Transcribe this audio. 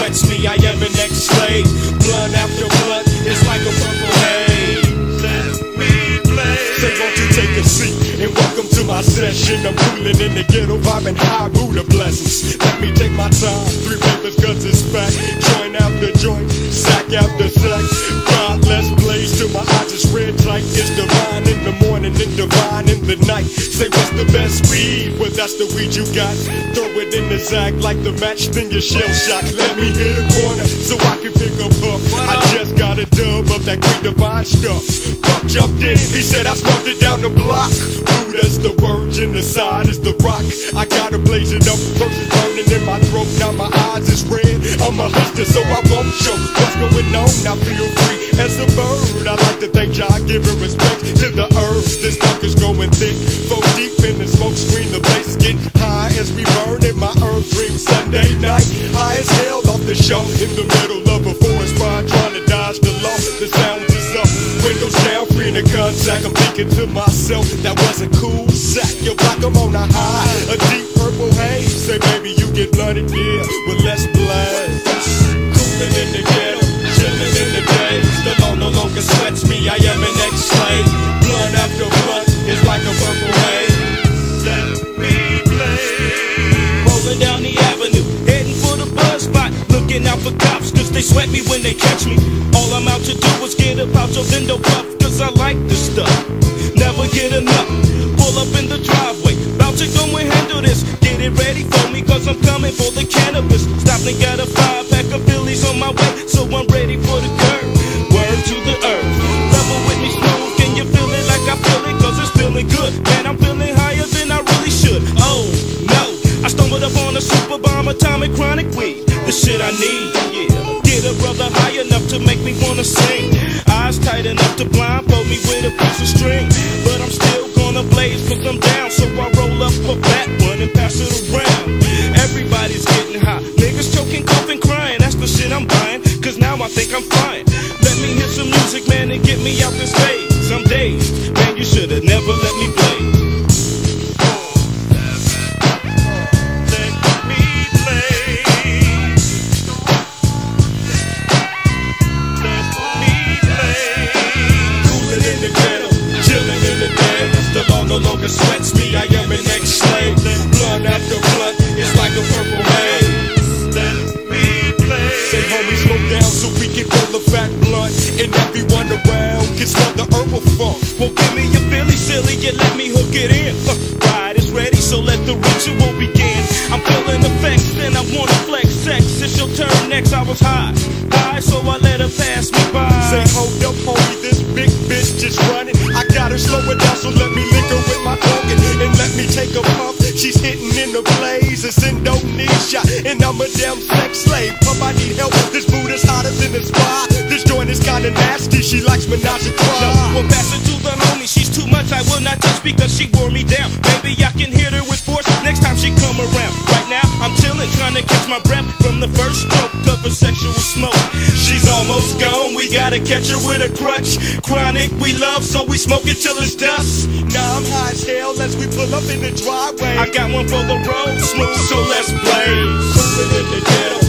sweats me, I am an ex-slave. Blunt after blunt, it's like a purple haze. Let me play. Say, won't you take a seat and welcome to my session. I'm coolin' in the ghetto, vibing high Buddha blessings. Let me take my time, 3 papers, guts is back. Joint after joint, sack after sack. God, let's blaze till my eyes is red like it's divine in the morning and divine in the night. Say, what's the best weed? Well, that's the weed you got. Throw it in the sack like the match, then your shell shock. Let me hit a corner so I can pick a puff. I just got a dub of that green divine stuff. Buck jumped in, he said I smoked it down the block. Ooh, that's the virgin, the side is the rock. I gotta blaze it up, first it's burning in my throat. Now my eyes is red, I'm a hustler so I won't show what's going on. I feel free as a bird. I like to thank God, giving respect to the herbs. This stuff is going thick, 4 deep in the smoke screen. The place is getting high as we burn in my herb dream. Sunday night, high as hell off the show. In the middle of a forest fire, trying to dodge the law. The sound is up, windows down, free in the contact. I'm thinking to myself, that was a cool sack. Yo, block, I'm on a high, a deep purple haze. Say, baby, you get blunted, yeah, well, let's blast. Coolin' in the ghetto, chillin' in the day. The law no longer sweats me, I am an ex-slave. Blunt after blunt, it's like a purple haze. Let me play. Rolling down the avenue, heading for the bus spot. Looking out for cops, cause they sweat me when they catch me. All I'm out to do is get up out your window puff, cause I like the stuff, never get enough. Pull up in the driveway, about to go and handle this. Get it ready for me, cause I'm coming for the cannabis. Stopped and got a 5-pack of Phillies on my way, so I'm ready for the curve. Word to the earth, level with me smooth. Can you feel it like I feel it? Cause it's feeling good. Man, I'm feeling higher than I really should. Oh, no, I stumbled up on a super bomb, atomic chronic weed. The shit I need, yeah. Get a brother high enough to make me wanna sing. Eyes tight enough to blindfold me with a piece of string. But I'm still gonna blaze cause I'm down. So I roll up a fat one and pass it around. Everybody's getting high, niggas choking, coughing, crying. That's the shit I'm buying, cause now I think I'm fine. Let me hear some music, man, and get me out this phase. Some days, man, you should've never let me play. No longer sweats me, I am an ex-slave. Blunt after blunt, it's like a purple haze. Let me play. Say, homie, slow down so we can roll a fat blunt, and everyone around can smell the herbal funk. Well, give me your Billy silly, you let me hook it in. Ride is ready, so let the ritual begin. I'm feeling effects, then I wanna flex sex. It's your turn next, I was high, so I let her pass me by. Say, hold up, homie, this big bitch just running. I gotta slow it down, so let me lick her with my tongue and let me take a puff. She's hitting in the blaze, it's Indonesia, and I'm a damn sex slave. Pump, I need help, this boot is hotter than the spa. This joint is kinda nasty, she likes menage a trois. No, well, pass it to the homie, she's too much, I will not touch because she wore me down. Maybe I can hit her with force next time she come around. Right now, I'm chilling, trying to catch my breath from the first stroke of her sexual smoke. She's almost gone, we gotta catch her with a crutch. Chronic we love, so we smoke it till it's dust. Now I'm high as hell as we pull up in the driveway. I got one for the road, smooth, so let's blaze. Coolin' in the ghetto,